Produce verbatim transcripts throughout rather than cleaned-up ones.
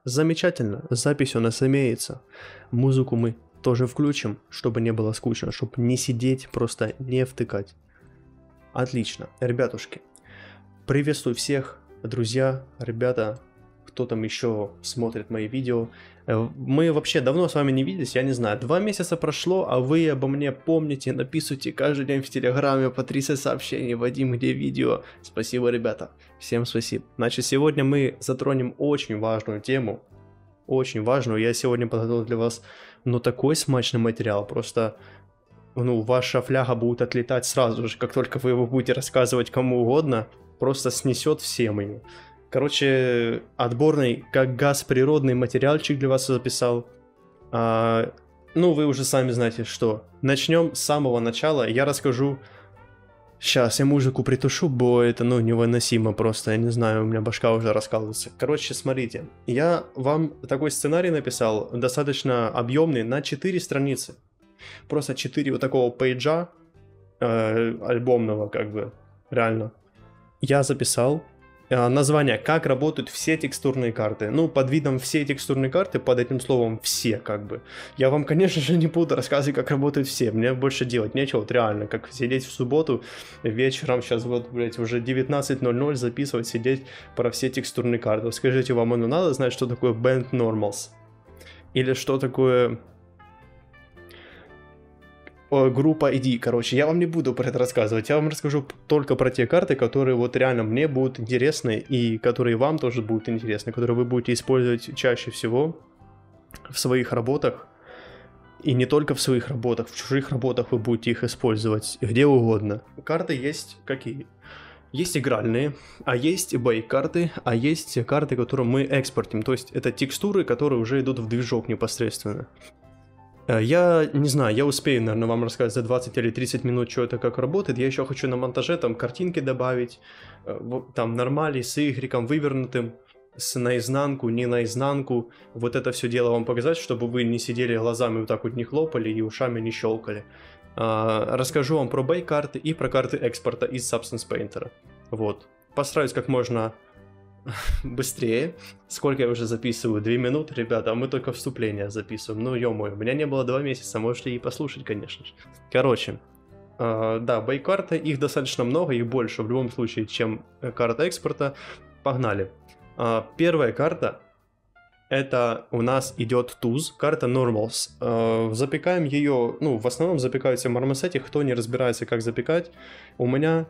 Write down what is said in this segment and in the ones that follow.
Замечательно, запись у нас имеется. Музыку мы тоже включим, чтобы не было скучно, чтобы не сидеть, просто не втыкать. Отлично, ребятушки. Приветствую всех, друзья, ребята, кто там еще смотрит мои видео. Мы вообще давно с вами не виделись, я не знаю, два месяца прошло, а вы обо мне помните, написывайте каждый день в Телеграме по тридцать сообщений, Вадим, где видео. Спасибо, ребята, всем спасибо. Значит, сегодня мы затронем очень важную тему, очень важную. Я сегодня подготовил для вас, ну, такой смачный материал, просто... Ну, ваша фляга будет отлетать сразу же, как только вы его будете рассказывать кому угодно, просто снесет всем ее. Короче, отборный, как газ, природный материальчик для вас записал. А, ну, вы уже сами знаете, что. Начнем с самого начала. Я расскажу... Сейчас я музыку притушу, бо это, ну, невыносимо просто. Я не знаю, у меня башка уже раскалывается. Короче, смотрите. Я вам такой сценарий написал, достаточно объемный, на четыре страницы. Просто четыре вот такого пейджа э, альбомного, как бы, реально. Я записал э, название, как работают все текстурные карты. Ну, под видом все текстурные карты, под этим словом все, как бы. Я вам, конечно же, не буду рассказывать, как работают все. Мне больше делать нечего, вот реально, как сидеть в субботу вечером, сейчас вот, блядь, уже девятнадцать ноль ноль записывать, сидеть про все текстурные карты. Скажите, вам оно надо знать, что такое Band Normals? Или что такое... группа ай ди, короче, я вам не буду про это рассказывать, я вам расскажу только про те карты, которые вот реально мне будут интересны и которые вам тоже будут интересны, которые вы будете использовать чаще всего в своих работах, и не только в своих работах, в чужих работах вы будете их использовать где угодно. Карты есть какие? Есть игральные, а есть бейк-карты, а есть карты, которые мы экспортим, то есть это текстуры, которые уже идут в движок непосредственно. Я не знаю, я успею, наверное, вам рассказать за двадцать или тридцать минут, что это, как работает. Я еще хочу на монтаже там картинки добавить, там нормали с игреком вывернутым, с наизнанку, не наизнанку. Вот это все дело вам показать, чтобы вы не сидели глазами вот так вот не хлопали и ушами не щелкали. Расскажу вам про бейк-карты и про карты экспорта из Substance Painter. Вот. Постараюсь как можно... быстрее. Сколько я уже записываю? Две минуты, ребята, а мы только вступление записываем. Ну, ё-моё, у меня не было два месяца, можете и послушать, конечно же. Короче, э, да, бейк-карты, их достаточно много, их больше в любом случае, чем карта экспорта. Погнали. Э, первая карта, это у нас идет туз, карта Normals. Э, запекаем ее, ну, в основном запекаются в мармосете, кто не разбирается, как запекать. У меня,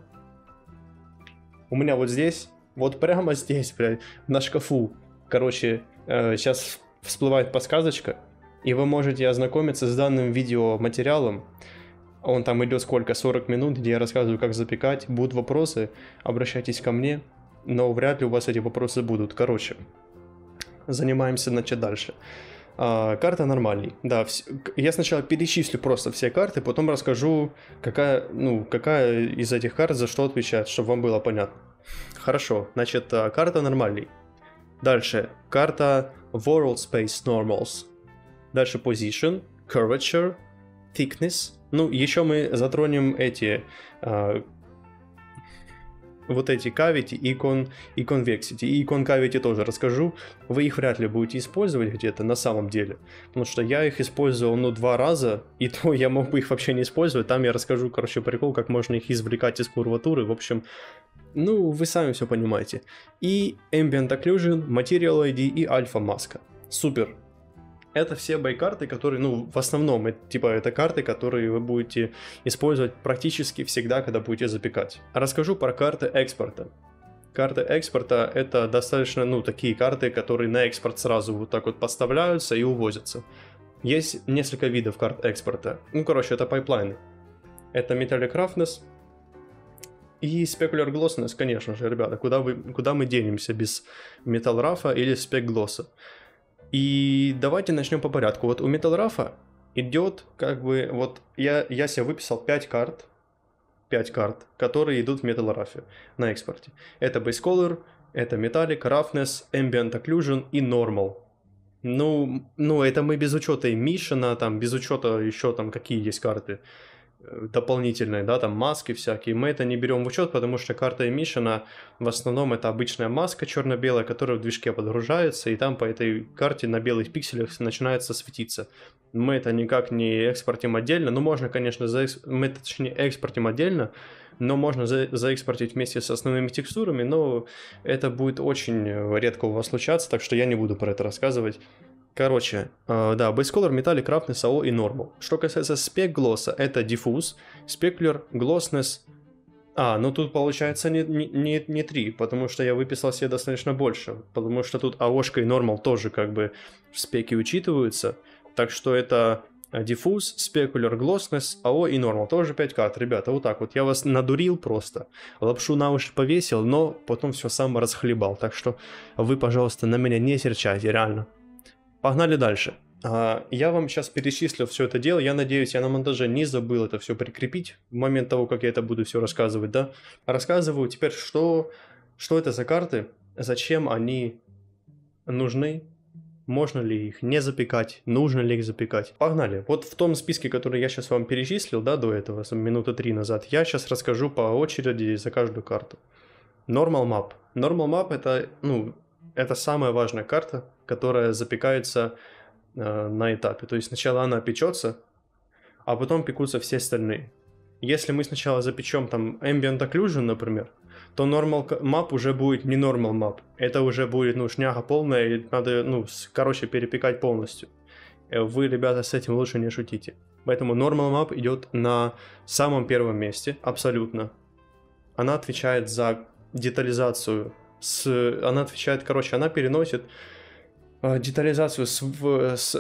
у меня вот здесь, вот прямо здесь, блядь, на шкафу, короче, э, сейчас всплывает подсказочка, и вы можете ознакомиться с данным видеоматериалом. Он там идет сколько? сорок минут, где я рассказываю, как запекать. Будут вопросы, обращайтесь ко мне, но вряд ли у вас эти вопросы будут. Короче, занимаемся, значит, дальше. А, карта нормальный. Да, вс... я сначала перечислю просто все карты, потом расскажу, какая, ну, какая из этих карт за что отвечает, чтобы вам было понятно. Хорошо, значит, карта нормальный. Дальше, карта World Space Normals. Дальше Position, Curvature, Thickness. Ну, еще мы затронем эти... Uh, вот эти Cavity и, con, и Convexity. И Concavity тоже расскажу. Вы их вряд ли будете использовать где-то на самом деле. Потому что я их использовал, ну, два раза. И то я мог бы их вообще не использовать. Там я расскажу, короче, прикол, как можно их извлекать из курватуры. В общем, ну, вы сами все понимаете. И Ambient Occlusion, Material ай ди и Alpha Mask. Супер. Это все бейк-карты, которые, ну, в основном, это, типа, это карты, которые вы будете использовать практически всегда, когда будете запекать. Расскажу про карты экспорта. Карты экспорта — это достаточно, ну, такие карты, которые на экспорт сразу вот так вот поставляются и увозятся. Есть несколько видов карт экспорта. Ну, короче, это пайплайны. Это Metallic Roughness и Specular Glossness, конечно же, ребята. Куда, вы, куда мы денемся без Metal Rough или Spec Gloss? И давайте начнем по порядку. Вот у Metal Rough идет, как бы, вот я, я себе выписал пять карт, пять карт, которые идут в Metal Rough на экспорте. Это Base Color, это Metallic, Roughness, Ambient Occlusion и Normal. Ну, ну, это мы без учета Emission, там, без учета еще там какие есть карты. дополнительные, да, там маски всякие, мы это не берем в учет, потому что карта эмишена в основном это обычная маска черно-белая, которая в движке подгружается, и там по этой карте на белых пикселях начинается светиться. Мы это никак не экспортим отдельно, ну можно, конечно, за... мы это, точнее, экспортим отдельно, но можно за... заэкспортить вместе с основными текстурами, но это будет очень редко у вас случаться, так что я не буду про это рассказывать. Короче, э, да, Base Color, Metallic, Roughness, эй о и Normal. Что касается Spec Gloss, это Diffuse, Specular, Glossness. А, ну тут получается не, не, не три, потому что я выписал себе достаточно больше, потому что тут эй о-шка и Normal тоже как бы в спеке учитываются. Так что это Diffuse, Specular, Glossness, эй о и Normal. Тоже пять карт, ребята, вот так вот. Я вас надурил просто, лапшу на уши повесил, но потом все сам расхлебал. Так что вы, пожалуйста, на меня не серчайте, реально. Погнали дальше. Я вам сейчас перечислил все это дело. Я надеюсь, я на монтаже не забыл это все прикрепить в момент того, как я это буду все рассказывать, да? Рассказываю теперь, что, что это за карты, зачем они нужны, можно ли их не запекать, нужно ли их запекать. Погнали. Вот в том списке, который я сейчас вам перечислил, да, до этого, минуты три назад, я сейчас расскажу по очереди за каждую карту. Normal Map. Normal Map это, ну, это самая важная карта, которая запекается э, на этапе. То есть сначала она печется, а потом пекутся все остальные. Если мы сначала запечем там Ambient Occlusion, например, то Normal Map уже будет не Normal Map. Это уже будет, ну, шняга полная, и надо, ну, короче, перепекать полностью. Вы, ребята, с этим лучше не шутите. Поэтому Normal Map идет на самом первом месте, абсолютно. Она отвечает за детализацию. С... Она отвечает, короче, она переносит э, детализацию с... В... с...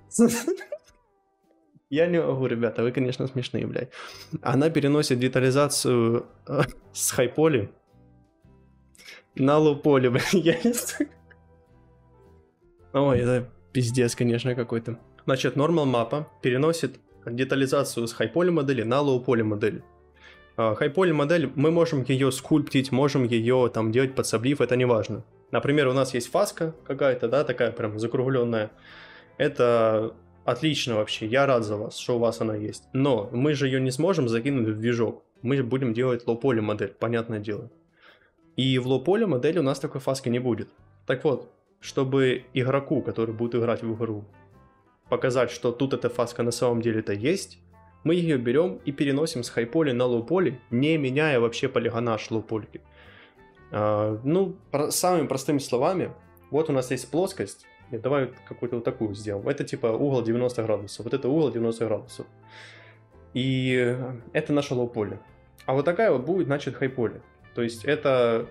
Я не могу, ребята, вы, конечно, смешные, блядь. Она переносит детализацию э, с хайполи на лоу-поли, блядь. Я не знаю. Ой, это пиздец, конечно, какой-то. Значит, Normal Map переносит детализацию с хайполи модели на лоу-поли модели. Хайполи модель, мы можем ее скульптить, можем ее там делать под саблив, это не важно. Например, у нас есть фаска какая-то, да, такая прям закругленная. Это отлично вообще, я рад за вас, что у вас она есть. Но мы же ее не сможем закинуть в движок. Мы будем делать лоу-поли модель, понятное дело. И в лоу-поли модели у нас такой фаски не будет. Так вот, чтобы игроку, который будет играть в игру, показать, что тут эта фаска на самом деле-то есть, мы ее берем и переносим с хайполи на лоу-поли, не меняя вообще полигонаж лоу-полики. А, ну, про, самыми простыми словами, вот у нас есть плоскость, и давай какую-то вот такую сделаем. Это типа угол девяносто градусов, вот это угол девяносто градусов. И это наше лоу-поли. А вот такая вот будет, значит, хайполи. То есть это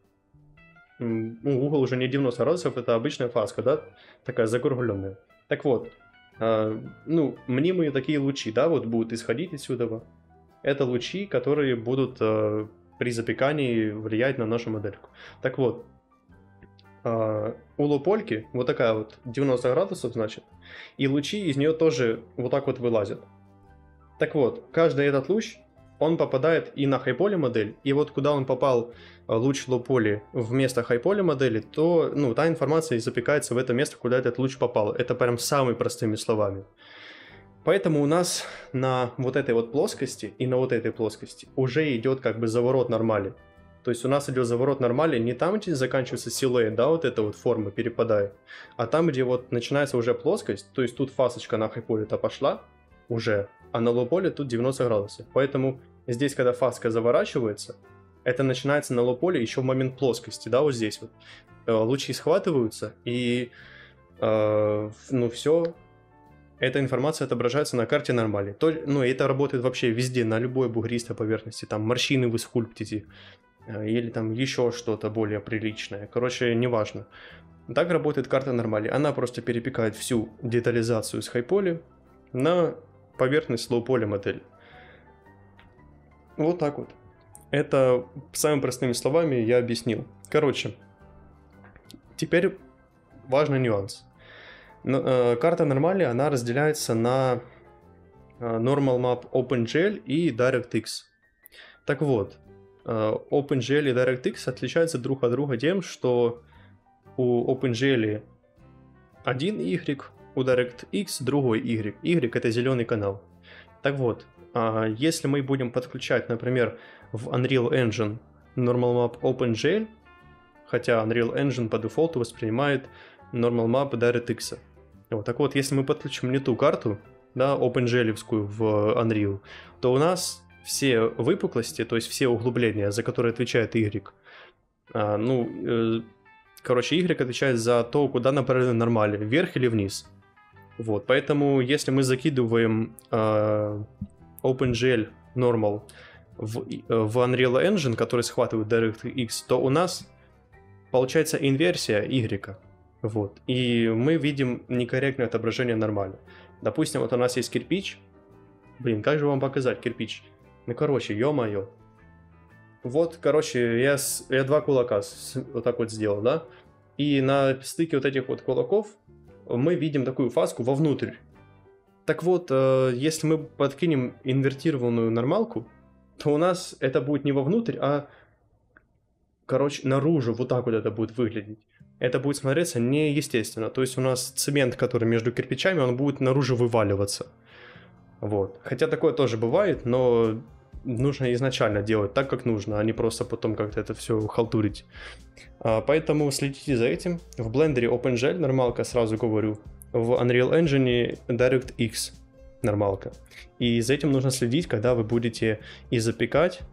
ну, угол уже не девяносто градусов, это обычная фаска, да, такая закругленная. Так вот. Uh, ну, мнимые такие лучи, да, вот будут исходить отсюда. Это лучи, которые будут uh, при запекании влиять на нашу модельку. Так вот, uh, у лоу-польки вот такая вот девяносто градусов, значит, и лучи из нее тоже вот так вот вылазят. Так вот, каждый этот луч, он попадает и на хайполи модель, и вот куда он попал, луч лоу-поли вместо хайполи модели, то, ну, та информация и запекается в это место, куда этот луч попал. Это прям самыми простыми словами. Поэтому у нас на вот этой вот плоскости и на вот этой плоскости уже идет как бы заворот нормали. То есть у нас идет заворот нормали не там, где заканчивается силуэт, да, вот эта вот форма перепадает, а там, где вот начинается уже плоскость, то есть тут фасочка на хайполе-то пошла уже, а на лоу-поле тут девяносто градусов. Поэтому здесь, когда фаска заворачивается, это начинается на лоу-поле еще в момент плоскости, да, вот здесь вот. Лучи схватываются, и, э, ну, все, эта информация отображается на карте нормали. То, ну, это работает вообще везде, на любой бугристой поверхности, там, морщины вы скульптите, э, или там еще что-то более приличное, короче, неважно. Так работает карта нормали, она просто перепекает всю детализацию с хайполи на поверхность лоу-поли модели. Вот так вот. Это самыми простыми словами я объяснил. Короче, теперь важный нюанс. Карта нормали, она разделяется на Normal Map OpenGL и DirectX. Так вот, OpenGL и DirectX отличаются друг от друга тем, что у OpenGL один Y, у DirectX другой Y. Y — это зеленый канал. Так вот, А если мы будем подключать, например, в Unreal Engine Normal Map OpenGL, хотя Unreal Engine по дефолту воспринимает Normal Map DirectX. Вот, так вот, если мы подключим не ту карту, да, OpenGL-евскую в Unreal, то у нас все выпуклости, то есть все углубления, за которые отвечает Y, а, ну, э, короче, Y отвечает за то, куда направлены нормали, вверх или вниз. Вот, поэтому если мы закидываем э, OpenGL Normal в, в Unreal Engine, который схватывает DirectX, то у нас получается инверсия Y. Вот, и мы видим некорректное отображение нормали. Допустим, вот у нас есть кирпич. Блин, как же вам показать кирпич? Ну, короче, ё-моё. Вот, короче, я, с, я два кулака с, вот так вот сделал, да? И на стыке вот этих вот кулаков мы видим такую фаску вовнутрь. Так вот, э, если мы подкинем инвертированную нормалку, то у нас это будет не вовнутрь, а, короче, наружу. Вот так вот это будет выглядеть. Это будет смотреться неестественно. То есть у нас цемент, который между кирпичами, он будет наружу вываливаться. Вот. Хотя такое тоже бывает, но нужно изначально делать так, как нужно, а не просто потом как-то это все халтурить. А, поэтому следите за этим. В блендере OpenGL нормалка, сразу говорю. В Unreal Engine DirectX нормалка. И за этим нужно следить, когда вы будете и запекать,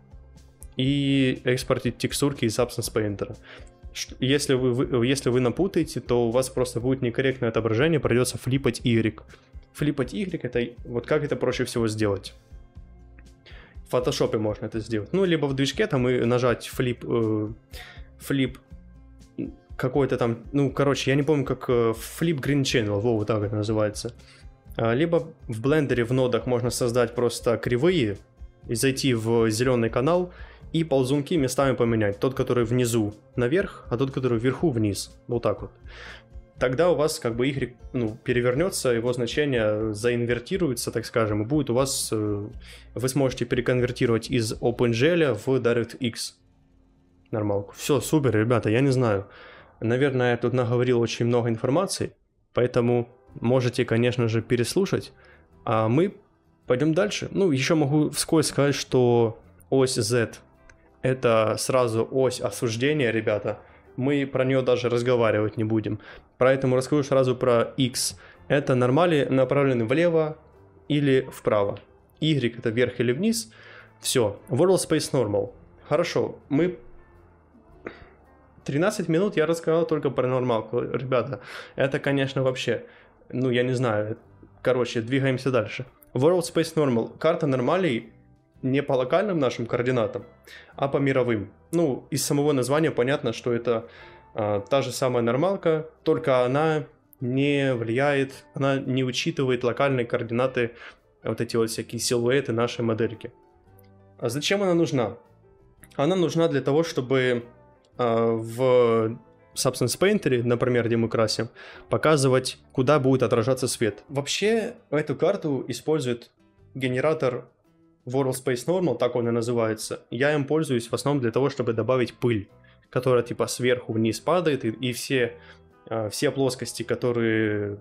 и экспортить текстурки из Substance Painter. Если вы, вы, если вы напутаете, то у вас просто будет некорректное отображение, придется флипать Y. Флипать Y, это вот как это проще всего сделать. В фотошопе можно это сделать. Ну, либо в движке там и нажать флип, э, флип какой-то там, ну, короче, я не помню, как э, флип green channel, во, вот так это называется. А, либо в блендере в нодах можно создать просто кривые и зайти в зеленый канал и ползунки местами поменять. Тот, который внизу наверх, а тот, который вверху вниз. Вот так вот. Тогда у вас как бы Y, ну, перевернется, его значение заинвертируется, так скажем, и будет у вас... Вы сможете переконвертировать из OpenGL в DirectX нормалку. Все, супер, ребята, я не знаю. Наверное, я тут наговорил очень много информации, поэтому можете, конечно же, переслушать. А мы пойдем дальше. Ну, еще могу вскользь сказать, что ось Z — это сразу ось осуждения, ребята. Мы про нее даже разговаривать не будем. Поэтому расскажу сразу про X. Это нормали направлены влево или вправо. Y это вверх или вниз. Все. World Space Normal. Хорошо. Мы... тринадцать минут я рассказал только про нормалку. Ребята, это, конечно, вообще... Ну, я не знаю. Короче, двигаемся дальше. World Space Normal. Карта нормалей не по локальным нашим координатам, а по мировым. Ну, из самого названия понятно, что это а, та же самая нормалка, только она не влияет, она не учитывает локальные координаты, вот эти вот всякие силуэты нашей модельки. А зачем она нужна? Она нужна для того, чтобы а, в Substance Painter, например, где мы красим, показывать, куда будет отражаться свет. Вообще, эту карту использует генератор World Space Normal, так он и называется. Я им пользуюсь в основном для того, чтобы добавить пыль, которая типа сверху вниз падает, и, и все, э, все плоскости, которые,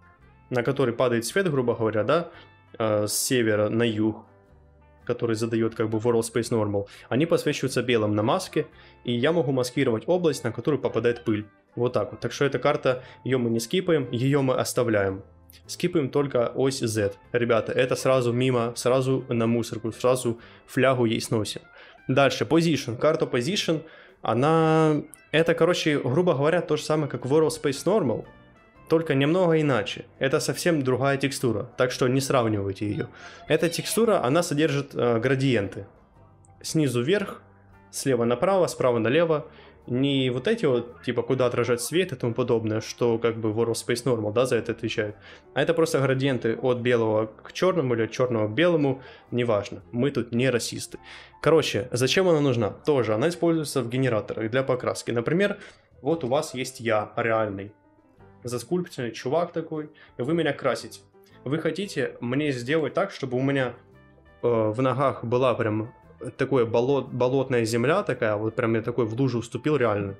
на которые падает свет, грубо говоря, да, э, с севера на юг, который задает как бы World Space Normal, они подсвечиваются белым на маске, и я могу маскировать область, на которую попадает пыль. Вот так вот. Так что эта карта, ее мы не скипаем, ее мы оставляем. Скипаем только ось Z. Ребята, это сразу мимо, сразу на мусорку, сразу флягу ей сносим. Дальше, Position. Карта Position, она... Это, короче, грубо говоря, то же самое, как World Space Normal, только немного иначе. Это совсем другая текстура, так что не сравнивайте ее. Эта текстура, она содержит э, градиенты. Снизу вверх, слева направо, справа налево. Не вот эти вот, типа, куда отражать свет и тому подобное, что как бы World Space Normal, да, за это отвечает. А это просто градиенты от белого к черному или от черного к белому, неважно. Мы тут не расисты. Короче, зачем она нужна? Тоже она используется в генераторах для покраски. Например, вот у вас есть я, реальный, заскульпченный чувак такой, и вы меня красите. Вы хотите мне сделать так, чтобы у меня э, в ногах была прям... такое болот, болотная земля такая, вот прям я такой в лужу уступил реально.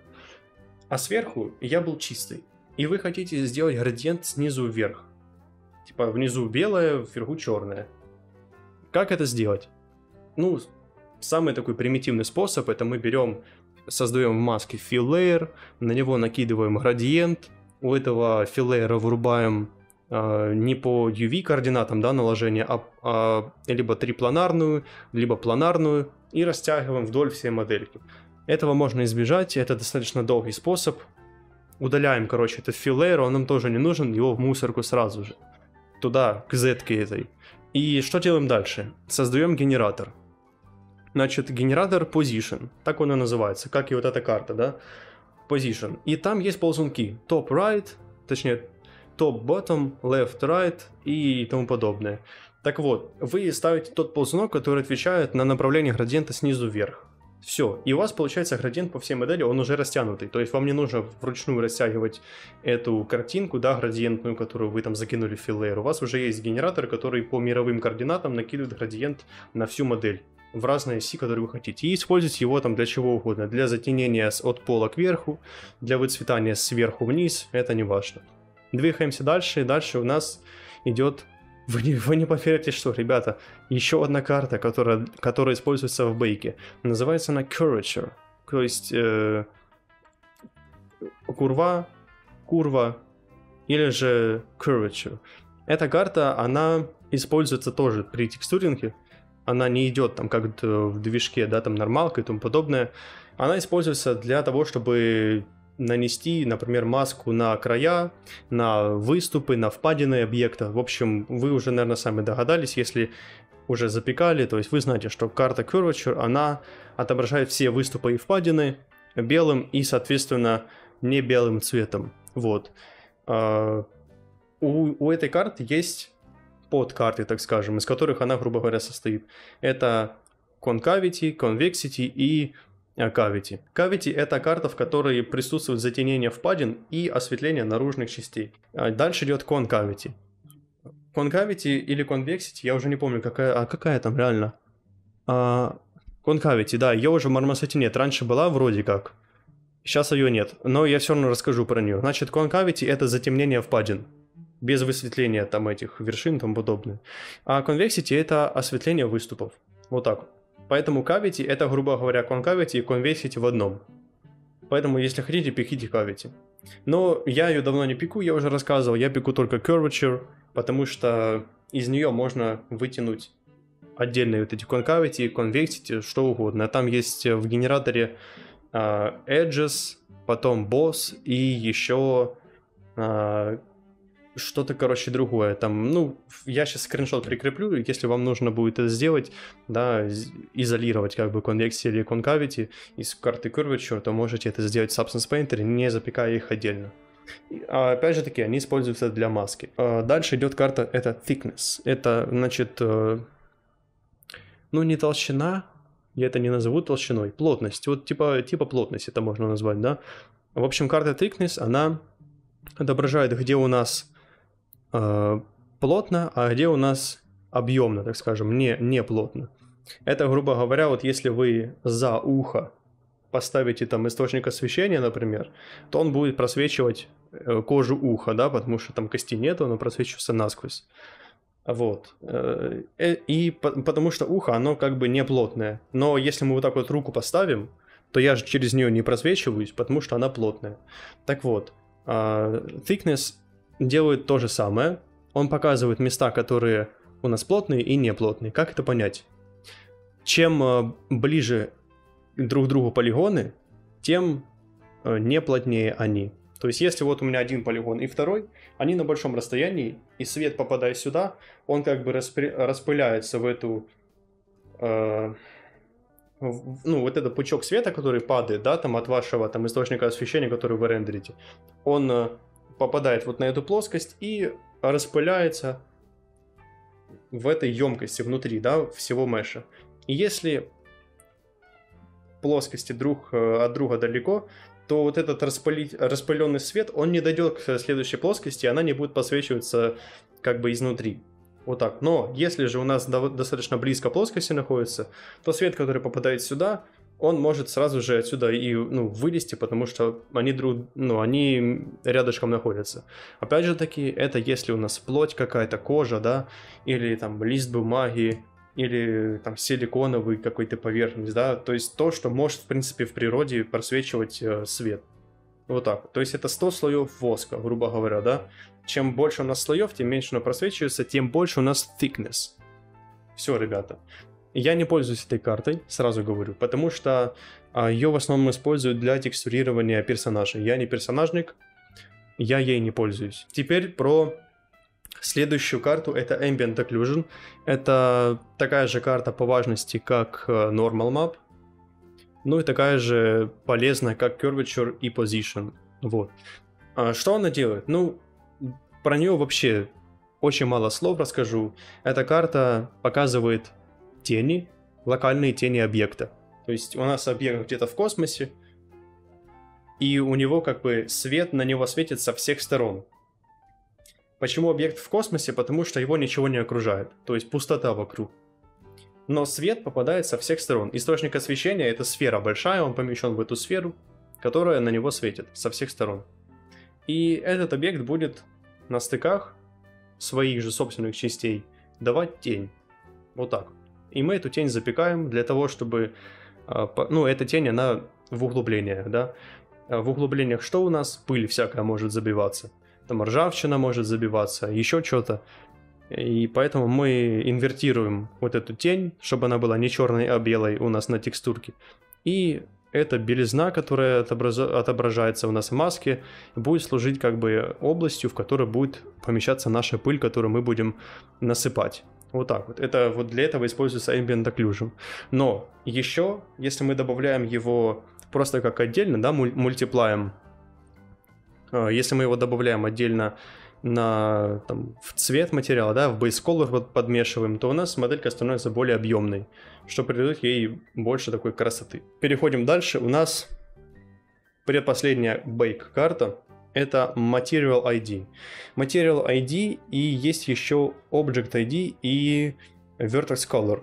А сверху я был чистый. И вы хотите сделать градиент снизу вверх. Типа внизу белое, вверху черное. Как это сделать? Ну, самый такой примитивный способ, это мы берем, создаем в маске fill layer, на него накидываем градиент, у этого fill layer вырубаем э, не по ю ви координатам, да, наложения, а, а либо трипланарную, либо планарную, и растягиваем вдоль всей модельки. Этого можно избежать, это достаточно долгий способ. Удаляем, короче, этот fill layer, он нам тоже не нужен, его в мусорку сразу же. Туда, к z-ке этой. И что делаем дальше? Создаем генератор. Значит, генератор position, так он и называется, как и вот эта карта, да, position. И там есть ползунки, top right, точнее, top bottom, left right и тому подобное. Так вот, вы ставите тот ползунок, который отвечает на направление градиента снизу вверх. Все, и у вас получается градиент по всей модели, он уже растянутый, то есть вам не нужно вручную растягивать эту картинку, да, градиентную, которую вы там закинули в fill layer. У вас уже есть генератор, который по мировым координатам накидывает градиент на всю модель в разные оси, которые вы хотите, и использовать его там для чего угодно, для затенения от пола кверху, для выцветания сверху вниз, это не важно. Двигаемся дальше, и дальше у нас идет, вы не, вы не поверите, что, ребята, еще одна карта, которая, которая используется в бейке, называется она curvature, то есть э, курва, курва или же curvature. Эта карта, она используется тоже при текстуринге. Она не идет там как в движке, да, там нормалка и тому подобное. Она используется для того, чтобы нанести, например, маску на края, на выступы, на впадины объекта. В общем, вы уже, наверное, сами догадались, если уже запекали, то есть вы знаете, что карта Curvature, она отображает все выступы и впадины белым и, соответственно, не белым цветом. Вот. У, у этой карты есть подкарты, так скажем, из которых она, грубо говоря, состоит. Это concavity, convexity и cavity. Cavity — это карта, в которой присутствует затенение впадин и осветление наружных частей. Дальше идет concavity. Concavity или convexity, я уже не помню, какая, а какая там реально. А, concavity, да, ее уже в Marmoset нет. Раньше была вроде как. Сейчас ее нет, но я все равно расскажу про нее. Значит, concavity — это затемнение впадин, без высветления там этих вершин и тому подобное. А convexity — это осветление выступов. Вот так вот. Поэтому cavity — это, грубо говоря, concavity и convexity в одном. Поэтому, если хотите, пеките cavity. Но я ее давно не пеку, я уже рассказывал, я пеку только curvature, потому что из нее можно вытянуть отдельные вот эти concavity, convexity, что угодно. Там есть в генераторе uh, edges, потом boss и еще uh, что-то, короче, другое. Там, ну, я сейчас скриншот прикреплю, если вам нужно будет это сделать, да, изолировать как бы convexity или concavity из карты curvature, то можете это сделать в Substance Painter, не запекая их отдельно. А, опять же таки, они используются для маски. А дальше идет карта, это thickness. Это, значит, ну, не толщина, я это не назову толщиной, плотность. Вот типа, типа плотность это можно назвать, да. В общем, карта thickness, она отображает, где у нас плотно, а где у нас объемно, так скажем, не, не плотно. Это, грубо говоря, вот если вы за ухо поставите там источник освещения, например, то он будет просвечивать кожу уха, да, потому что там кости нет, оно просвечивается насквозь. Вот. И потому что ухо, оно как бы не плотное. Но если мы вот так вот руку поставим, то я же через нее не просвечиваюсь, потому что она плотная. Так вот, thickness делает то же самое. Он показывает места, которые у нас плотные и неплотные. Как это понять? Чем ближе друг к другу полигоны, тем не плотнее они. То есть, если вот у меня один полигон и второй, они на большом расстоянии, и свет, попадая сюда, он как бы распы... распыляется в эту... Э... В, ну, вот этот пучок света, который падает, да, там от вашего там источника освещения, который вы рендерите, он э, попадает вот на эту плоскость и распыляется в этой емкости внутри, да, всего меша. И если плоскости друг от друга далеко, то вот этот распылить, распыленный свет, он не дойдет к следующей плоскости, и она не будет подсвечиваться как бы изнутри. Вот так. Но если же у нас до, достаточно близко плоскости находится, то свет, который попадает сюда, он может сразу же отсюда и, ну, вылезти, потому что они, друг, ну, они рядышком находятся. Опять же таки, это если у нас плоть какая-то, кожа, да, или там лист бумаги, или там силиконовый какой-то поверхность, да, то есть то, что может, в принципе, в природе просвечивать э, свет. Вот так. То есть это сто слоев воска, грубо говоря, да. Чем больше у нас слоев, тем меньше оно просвечивается, тем больше у нас thickness. Все, ребята. Я не пользуюсь этой картой, сразу говорю, потому что а, ее в основном используют для текстурирования персонажей. Я не персонажник, я ей не пользуюсь. Теперь про следующую карту, это Ambient Occlusion. Это такая же карта по важности, как Normal Map, ну и такая же полезная, как Curvature и Position. Вот. А что она делает? Ну, про нее вообще очень мало слов расскажу. Эта карта показывает тени, локальные тени объекта. То есть у нас объект где-то в космосе, и у него как бы свет на него светит со всех сторон. Почему объект в космосе? Потому что его ничего не окружает, то есть пустота вокруг. Но свет попадает со всех сторон. Источник освещения — это сфера большая, он помещен в эту сферу, которая на него светит со всех сторон. И этот объект будет на стыках своих же собственных частей давать тень. Вот так. И мы эту тень запекаем для того, чтобы... Ну, эта тень, она в углублениях, да. В углублениях что у нас? Пыль всякая может забиваться. Там ржавчина может забиваться, еще что-то. И поэтому мы инвертируем вот эту тень, чтобы она была не черной, а белой у нас на текстурке. И эта белизна, которая отображается у нас в маске, будет служить как бы областью, в которой будет помещаться наша пыль, которую мы будем насыпать. Вот так вот. Это вот для этого используется Ambient Occlusion. Но еще, если мы добавляем его просто как отдельно, да, мультиплаем, если мы его добавляем отдельно на, там, в цвет материала, да, в base color подмешиваем, то у нас моделька становится более объемной, что придает ей больше такой красоты. Переходим дальше. У нас предпоследняя bake карта. Это Material ай ди. Material ай ди и есть еще Object ай ди и Vertex Color.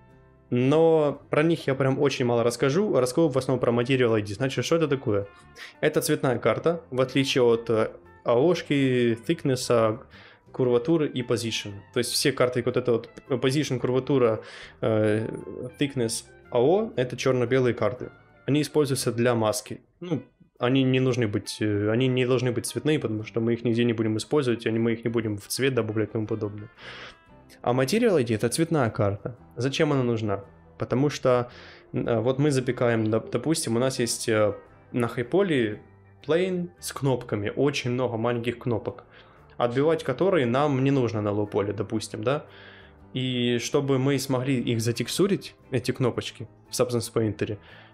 Но про них я прям очень мало расскажу. Расскажу в основном про Material ай ди. Значит, что это такое? Это цветная карта, в отличие от эй о-шки, thickness, курватуры и position. То есть все карты, вот это вот position, курватура, thickness, эй о, это черно-белые карты. Они используются для маски. Ну, они не нужны быть, они не должны быть цветные, потому что мы их нигде не будем использовать, и мы их не будем в цвет добавлять и тому подобное. А Material ай ди это цветная карта. Зачем она нужна? Потому что вот мы запекаем, допустим, у нас есть на хайполе plane с кнопками, очень много маленьких кнопок, отбивать которые нам не нужно на лоу-поле, допустим, да? И чтобы мы смогли их затекстурить, эти кнопочки, в Substance Painter,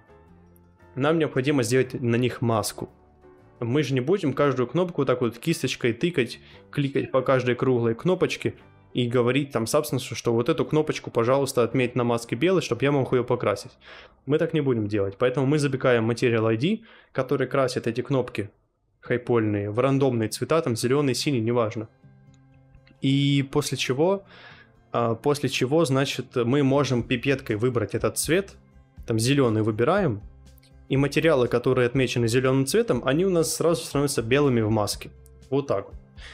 нам необходимо сделать на них маску. Мы же не будем каждую кнопку вот так вот кисточкой тыкать, кликать по каждой круглой кнопочке и говорить там Substance, что вот эту кнопочку, пожалуйста, отметь на маске белой, чтобы я мог ее покрасить. Мы так не будем делать. Поэтому мы запекаем Material ай ди, который красит эти кнопки хайпольные в рандомные цвета, там зеленый, синий, неважно. И после чего, после чего, значит, мы можем пипеткой выбрать этот цвет, там зеленый выбираем, и материалы, которые отмечены зеленым цветом, они у нас сразу становятся белыми в маске. Вот так вот.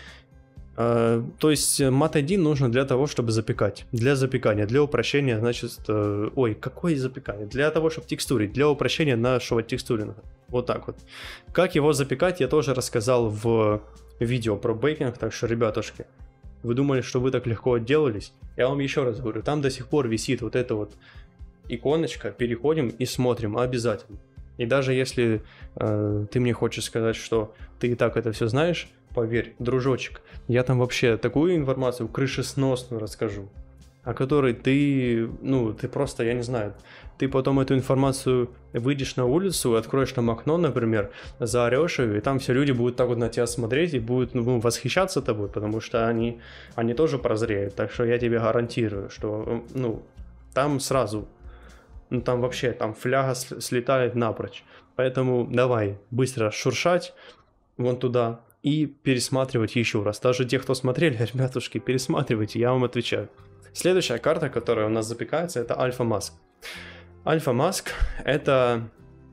Uh, то есть Mat ай ди нужно для того, чтобы запекать. Для запекания, для упрощения, значит... Uh, ой, какое запекание? Для того, чтобы текстурить, для упрощения нашего текстуринга. Вот так вот. Как его запекать, я тоже рассказал в видео про бейкинг, так что, ребятушки, вы думали, что вы так легко отделались? Я вам еще раз говорю, там до сих пор висит вот эта вот иконочка, переходим и смотрим обязательно. И даже если э, ты мне хочешь сказать, что ты и так это все знаешь, поверь, дружочек, я там вообще такую информацию крышесносную расскажу, о которой ты, ну, ты просто, я не знаю, ты потом эту информацию выйдешь на улицу, откроешь там окно, например, заорешь ее, и там все люди будут так вот на тебя смотреть и будут, ну, восхищаться тобой, потому что они, они тоже прозреют. Так что я тебе гарантирую, что, ну, там сразу... Ну, там вообще, там фляга слетает напрочь. Поэтому давай быстро шуршать вон туда и пересматривать еще раз. Даже те, кто смотрели, ребятушки, пересматривайте, я вам отвечаю. Следующая карта, которая у нас запекается, это Alpha Mask. Alpha Mask это,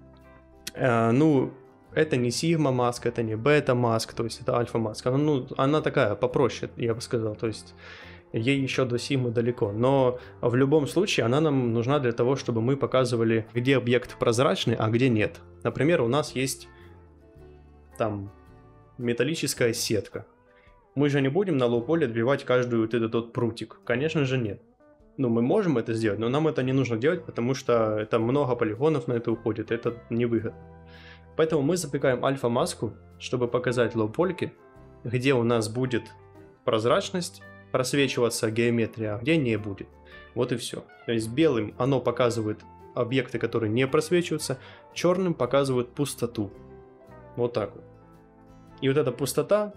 э, ну, это не Sigma Mask, это не Beta Mask, то есть это Alpha Mask. Она, ну, она такая попроще, я бы сказал. То есть ей еще до Симы далеко. Но в любом случае она нам нужна для того, чтобы мы показывали, где объект прозрачный, а где нет. Например, у нас есть там металлическая сетка. Мы же не будем на лоу-поле отбивать каждую вот этот вот прутик. Конечно же нет. Ну, мы можем это сделать, но нам это не нужно делать, потому что это много полигонов на это уходит, это невыгодно. Поэтому мы запекаем альфа-маску, чтобы показать лоу-польке, где у нас будет прозрачность, просвечиваться геометрия, а где не будет. Вот и все. То есть белым оно показывает объекты, которые не просвечиваются, черным показывает пустоту. Вот так вот. И вот эта пустота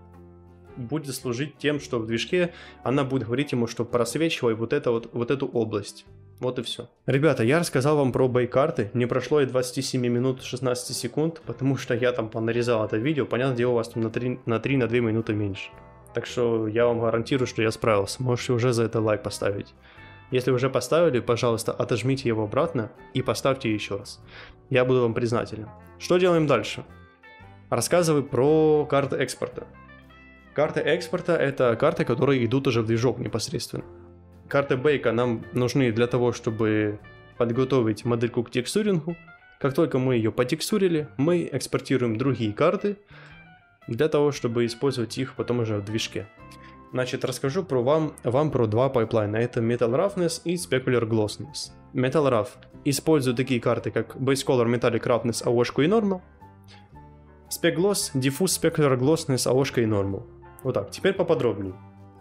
будет служить тем, что в движке она будет говорить ему, что просвечивай вот, это вот, вот эту область. Вот и все. Ребята, я рассказал вам про бай-карты. Не прошло и двадцать семь минут шестнадцать секунд, потому что я там понарезал это видео. Понятное дело, у вас там на три на две минуты меньше. Так что я вам гарантирую, что я справился. Можете уже за это лайк поставить. Если уже поставили, пожалуйста, отожмите его обратно и поставьте еще раз. Я буду вам признателен. Что делаем дальше? Рассказываю про карты экспорта. Карты экспорта — это карты, которые идут уже в движок непосредственно. Карты бейка нам нужны для того, чтобы подготовить модельку к текстурингу. Как только мы ее потекстурили, мы экспортируем другие карты для того, чтобы использовать их потом уже в движке. Значит, расскажу про вам, вам про два пайплайна. Это Metal Roughness и Specular Glossness. Metal Rough использует такие карты, как Base Color, Metallic Roughness, эй о эш-ку и Normal. Spec Gloss, Diffuse, Specular Glossness, эй о эш-ка и Normal. Вот так, теперь поподробнее.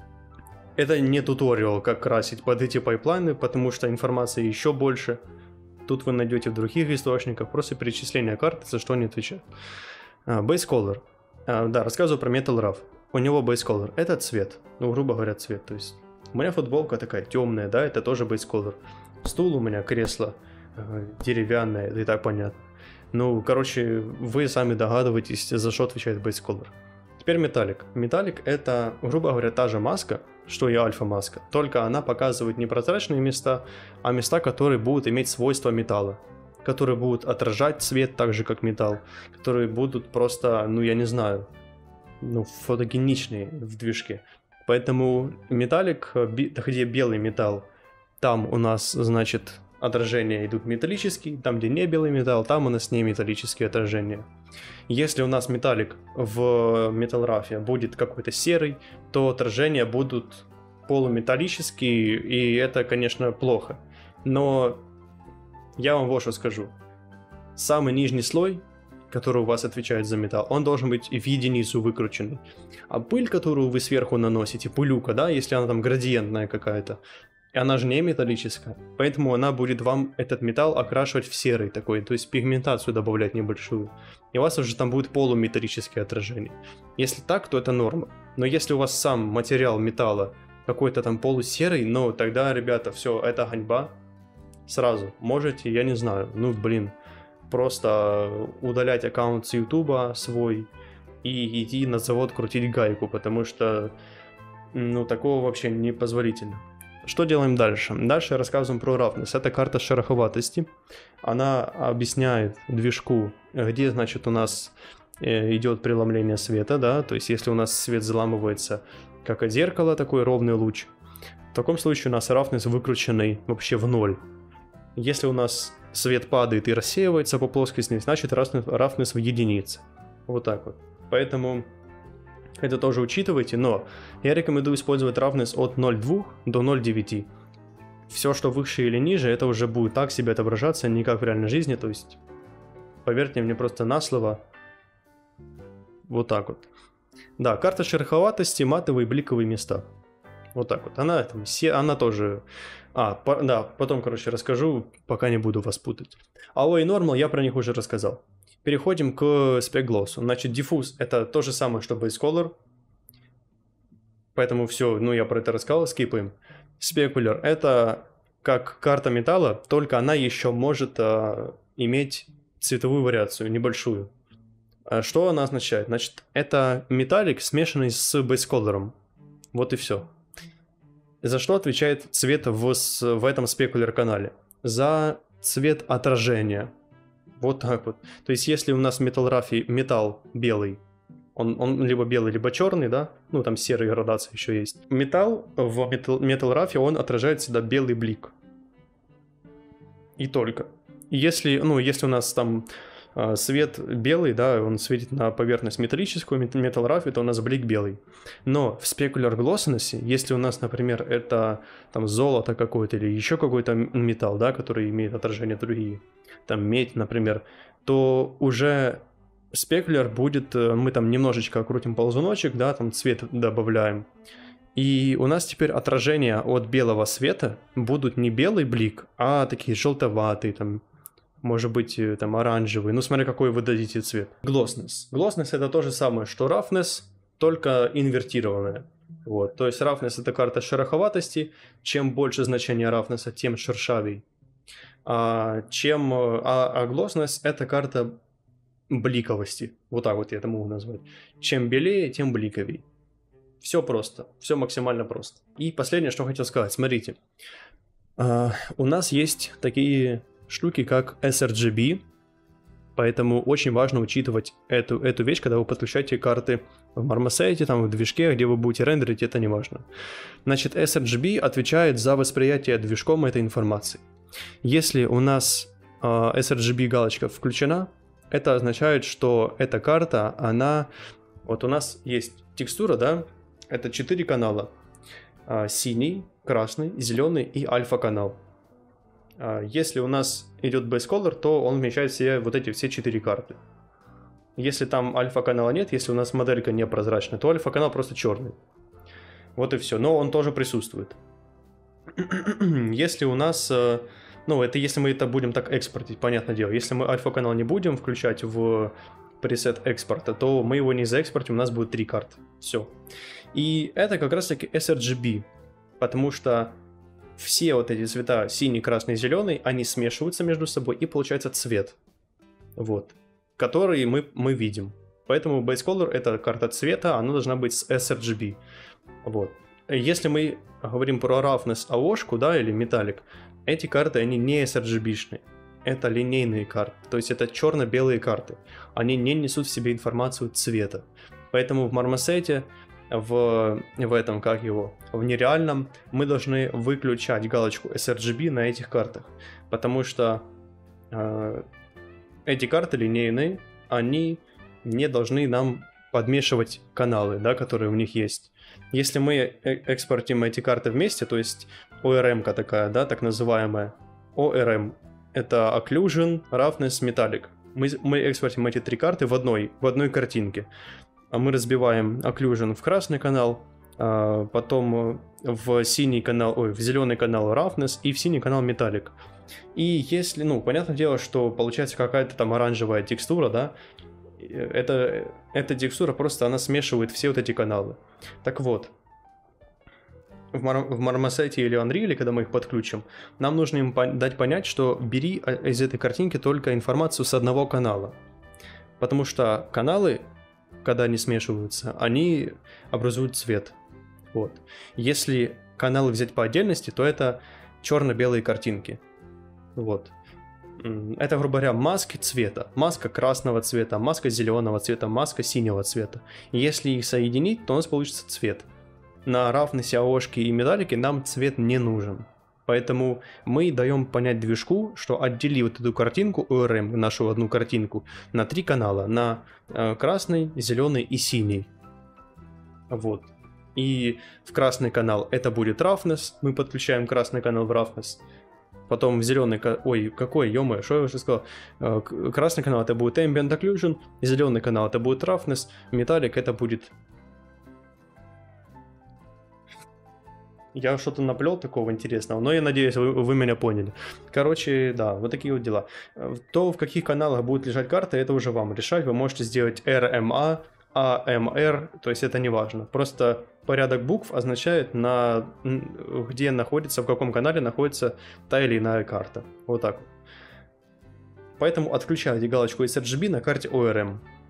Это не туториал, как красить под эти пайплайны, потому что информации еще больше. Тут вы найдете в других источниках, просто перечисление карт, за что они отвечают. Uh, Base Color. Uh, да, рассказываю про Metal Rough. У него Base Color. Это цвет, ну, грубо говоря, цвет. То есть у меня футболка такая темная, да, это тоже Base Color. Стул у меня, кресло uh, деревянное, это и так понятно. Ну, короче, вы сами догадываетесь, за что отвечает Base Color. Теперь металлик. Металлик — это, грубо говоря, та же маска, что и альфа-маска, только она показывает не прозрачные места, а места, которые будут иметь свойства металла, которые будут отражать цвет так же, как металл, которые будут просто, ну я не знаю, ну фотогеничные в движке. Поэтому металлик, где белый металл, там у нас, значит, отражения идут металлические, там, где не белый металл, там у нас не металлические отражения. Если у нас металлик в Metal Rough будет какой-то серый, то отражения будут полуметаллические, и это, конечно, плохо. Но я вам вот что скажу. Самый нижний слой, который у вас отвечает за металл, он должен быть в единицу выкрученный. А пыль, которую вы сверху наносите, пылюка, да, если она там градиентная какая-то, и она же не металлическая, поэтому она будет вам этот металл окрашивать в серый такой, то есть пигментацию добавлять небольшую. И у вас уже там будет полуметаллическое отражение. Если так, то это норма. Но если у вас сам материал металла какой-то там полусерый, ну тогда, ребята, все, это ганьба. Сразу можете, я не знаю, ну блин, просто удалять аккаунт с ютуба свой и идти на завод крутить гайку, потому что, ну, такого вообще непозволительно. Что делаем дальше? Дальше рассказываем про Roughness. Это карта шероховатости. Она объясняет движку, где, значит, у нас идет преломление света, да, то есть если у нас свет заламывается как от зеркала, такой ровный луч, в таком случае у нас Roughness выкрученный вообще в ноль. Если у нас свет падает и рассеивается по плоскости, значит Roughness в единице. Вот так вот. Поэтому это тоже учитывайте, но я рекомендую использовать Roughness от ноль целых двух до ноль целых девяти. Все, что выше или ниже, это уже будет так себе отображаться, не как в реальной жизни, то есть поверьте мне просто на слово. Вот так вот. Да, карта шероховатости, матовые бликовые места. Вот так вот. Она, там, се... она тоже... А, по... да, потом, короче, расскажу, пока не буду вас путать. эй о и Normal я про них уже рассказал. Переходим к Spec Gloss. Значит, Diffuse — это то же самое, что Base Color. Поэтому все, ну я про это рассказал, скипаем. Specular — это как карта металла, только она еще может а, иметь цветовую вариацию, небольшую. А что она означает? Значит, это металлик, смешанный с Base Color. Вот и все. За что отвечает цвет в, в этом Specular канале? За цвет отражения. Вот так вот. То есть, если у нас Metal Rough металл белый, Он, он либо белый, либо черный, да? Ну, там серые градации еще есть. Металл в Metal, Metal Raw, он отражает всегда белый блик. И только. Если, ну, если у нас там э, свет белый, да, он светит на поверхность металлическую, Metal Raw, то у нас блик белый. Но в Specular Glossiness, если у нас, например, это там золото какое-то или еще какой-то металл, да, который имеет отражение другие, там медь, например, то уже Specular будет, мы там немножечко крутим ползуночек, да, там цвет добавляем. И у нас теперь отражения от белого света будут не белый блик, а такие желтоватые, там, может быть, там оранжевый, ну смотря какой вы дадите цвет. Glossness. Glossness это то же самое, что roughness, только инвертированное. Вот. То есть roughness это карта шероховатости, чем больше значение roughness, тем шершавей. А, чем, а, а glossness это карта бликовости, вот так вот я это могу назвать. Чем белее, тем бликовей. Все просто, все максимально просто. И последнее, что хотел сказать, смотрите. А, у нас есть такие штуки, как эс эр джи би, поэтому очень важно учитывать эту, эту вещь, когда вы подключаете карты в Marmoset, там в движке, где вы будете рендерить, это не важно. Значит, эс эр джи би отвечает за восприятие движком этой информации. Если у нас а, эс эр джи би галочка включена, это означает, что эта карта, она... Вот у нас есть текстура, да? Это четыре канала. А, синий, красный, зеленый и альфа-канал. А, если у нас идет base color, то он вмещает в себе вот эти все четыре карты. Если там альфа-канала нет, если у нас моделька непрозрачная, то альфа-канал просто черный. Вот и все. Но он тоже присутствует. Если у нас... Ну, это если мы это будем так экспортить, понятное дело. Если мы альфа-канал не будем включать в пресет экспорта, то мы его не заэкспортим, у нас будет три карты. Все. И это как раз таки эс эр джи би, потому что все вот эти цвета, синий, красный, зеленый, они смешиваются между собой и получается цвет. Вот. Который мы, мы видим. Поэтому base color это карта цвета, она должна быть с эс эр джи би. Вот. Если мы говорим про roughness АОшку, да, или металлик, эти карты, они не эс эр джи би-шные. Это линейные карты, то есть это черно-белые карты. Они не несут в себе информацию цвета. Поэтому в Marmoset, в, в этом, как его, в нереальном, мы должны выключать галочку эс эр джи би на этих картах. Потому что э, эти карты линейные, они не должны нам подмешивать каналы, да, которые у них есть. Если мы экспортим эти карты вместе, то есть о эр эм-ка такая, да, так называемая, о эр эм, это Occlusion, Roughness, Metallic. Мы, мы экспортим эти три карты в одной, в одной картинке. А мы разбиваем Occlusion в красный канал, а потом в синий канал, ой, в зеленый канал Roughness и в синий канал Metallic. И если, ну, понятное дело, что получается какая-то там оранжевая текстура, да, это, эта текстура просто, она смешивает все вот эти каналы. Так вот, в, Mar- в Marmoset или Unreal, когда мы их подключим, нам нужно им по- дать понять, что бери из этой картинки только информацию с одного канала. Потому что каналы, когда они смешиваются, они образуют цвет. Вот. Если каналы взять по отдельности, то это черно-белые картинки. Вот. Это, грубо говоря, маски цвета. Маска красного цвета, маска зеленого цвета, маска синего цвета. И если их соединить, то у нас получится цвет. На Roughness, АОшке и медалике нам цвет не нужен. Поэтому мы даем понять движку, что отдели вот эту картинку, о эр эм, нашу одну картинку, на три канала. На э, красный, зеленый и синий. Вот. И в красный канал это будет Roughness. Мы подключаем красный канал в Roughness. Потом в зеленый... Ой, какой, ё-моё, что я уже сказал? Красный канал это будет Ambient Occlusion, зеленый канал это будет Roughness, Metallic это будет... Я что-то наплел такого интересного, но я надеюсь, вы, вы меня поняли. Короче, да, вот такие вот дела. То, в каких каналах будет лежать карта, это уже вам решать. Вы можете сделать эр эм а, а эм эр, то есть это не важно. Просто порядок букв означает, на, где находится, в каком канале находится та или иная карта. Вот так вот. Поэтому отключайте галочку эс эр джи би на карте о эр эм.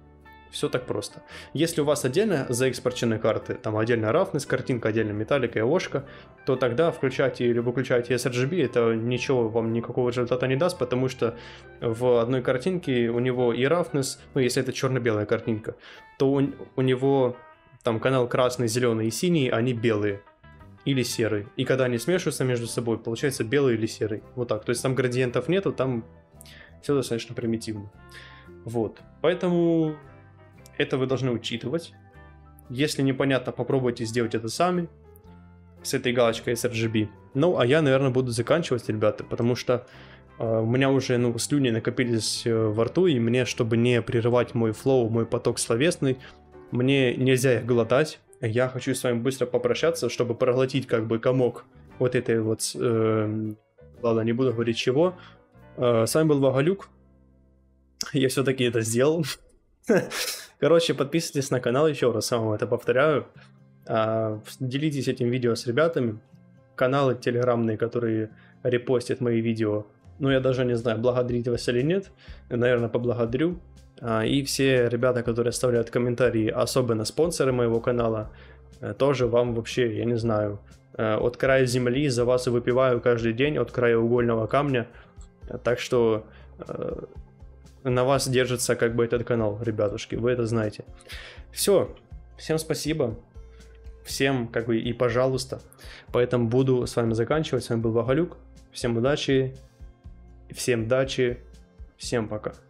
Все так просто. Если у вас отдельно заэкспорчены карты, там отдельно roughness картинка, отдельно металлика и ошка, то тогда включайте или выключайте эс эр джи би, это ничего вам, никакого результата не даст, потому что в одной картинке у него и roughness, ну если это черно-белая картинка, то у, у него там канал красный, зеленый и синий, они белые или серый. И когда они смешиваются между собой, получается белый или серый. Вот так. То есть там градиентов нету, там все достаточно примитивно. Вот. Поэтому это вы должны учитывать. Если непонятно, попробуйте сделать это сами. С этой галочкой эс эр джи би. Ну, а я, наверное, буду заканчивать, ребята, потому что э, у меня уже ну, слюни накопились э, во рту, и мне, чтобы не прерывать мой флоу, мой поток словесный, мне нельзя их глотать. Я хочу с вами быстро попрощаться, чтобы проглотить как бы комок вот этой вот... Э, ладно, не буду говорить чего. Э, с вами был Вагалюк. Я все-таки это сделал. Короче, подписывайтесь на канал, еще раз вам это повторяю. А, делитесь этим видео с ребятами. Каналы телеграммные, которые репостят мои видео. Ну, я даже не знаю, благодарить вас или нет. Наверное, поблагодарю. А, и все ребята, которые оставляют комментарии, особенно спонсоры моего канала, тоже вам вообще, я не знаю, от края земли за вас выпиваю каждый день, от края угольного камня. Так что... на вас держится как бы этот канал, ребятушки, вы это знаете. Все, всем спасибо, всем как бы и пожалуйста. Поэтому буду с вами заканчивать. С вами был Вагалюк. Всем удачи, всем дачи, всем пока.